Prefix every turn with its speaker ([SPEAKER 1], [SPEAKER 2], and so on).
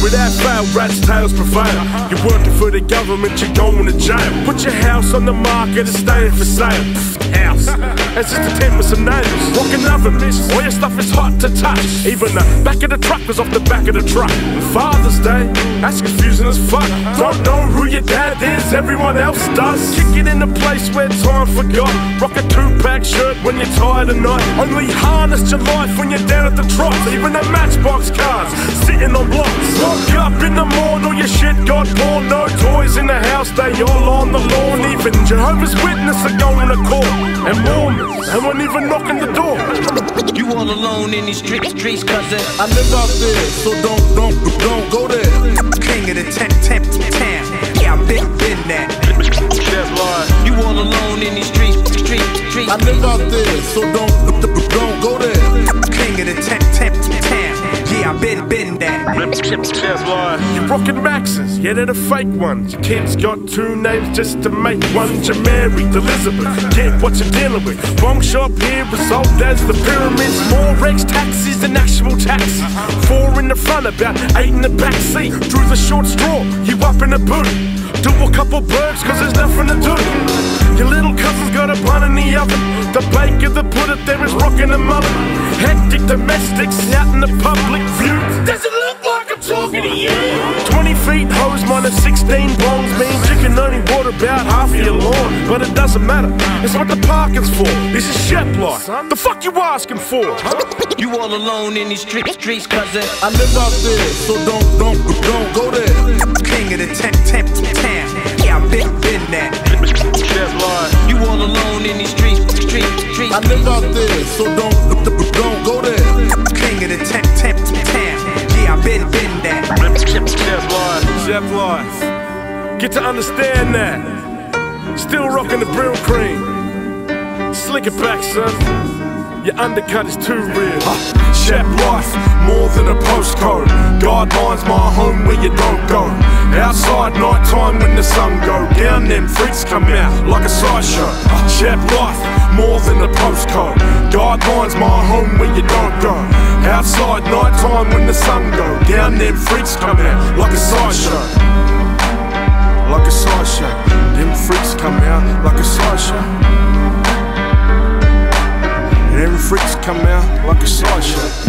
[SPEAKER 1] Without fail, rats' tails prevail. You're working for the government, you're going to jail. Put your house on the market, it's staying for sale. House, that's just a tent with some nails. Rockin' oven mitts, all your stuff is hot to touch. Even the back of the truck was off the back of the truck. Father's Day, that's confusing as fuck. Don't know who your dad is, everyone else does. Kick it in a place where time forgot. Rock a 2-pack shirt when you're tired of night. Only harness your life when you're down at the trough. Even the matchbox cars, sitting on blocks. Woke up in the morning, all your shit got born. No toys in the house, they all on the lawn. Even Jehovah's Witnesses are going to court. And Mormons, and won't even knock on the door.
[SPEAKER 2] You all alone in these streets, cousin.
[SPEAKER 3] I live out there, so don't go there.
[SPEAKER 2] King of the town. Yeah, I've been that. You all alone in these streets.
[SPEAKER 3] I live out there, so don't go there.
[SPEAKER 2] King of the town. Yeah, I've been that.
[SPEAKER 1] You're rockin' Maxes, yeah, they're the fake ones. Your kids got 2 names just to make one. You're married, Elizabeth, get what you're dealing with. Wrong shop here, result as the pyramids. More Rex taxis than actual taxis. 4 in the front, about 8 in the back seat. Drew the short straw, you up in the boot. Do a couple burps, cause there's nothing to do. Your little cousin's got a bun in the oven. The baker that put it there is rocking a mullet. Hectic domestics out in the public view. Does it look like I'm talking to you? 20 feet hose minus 16 bongs means you can only water about half of your lawn. But it doesn't matter, it's what the parking's for. This is Sheplife, the fuck you asking for?
[SPEAKER 2] You all alone in these streets, cousin.
[SPEAKER 3] I live out there, so don't go there.
[SPEAKER 2] King of the town. Yeah, I've been that. You all alone in these streets.
[SPEAKER 3] I live out there, so don't go there.
[SPEAKER 2] King of the town. Yeah, I've been that.
[SPEAKER 1] Sheplife, get to understand that. Still rocking the brill cream. Slick it back, son. Your undercut is too real. Sheplife, more than a postcode. Guidelines, my home where you don't go. Outside night time when the sun go down, them freaks come out like a sideshow. Sheplife, more than a postcode. Guidelines, my home where you don't go. Outside night time when the sun go down, them freaks come out like a sideshow. Like a sideshow. Them freaks come out like a sideshow. Them freaks come out like a sideshow.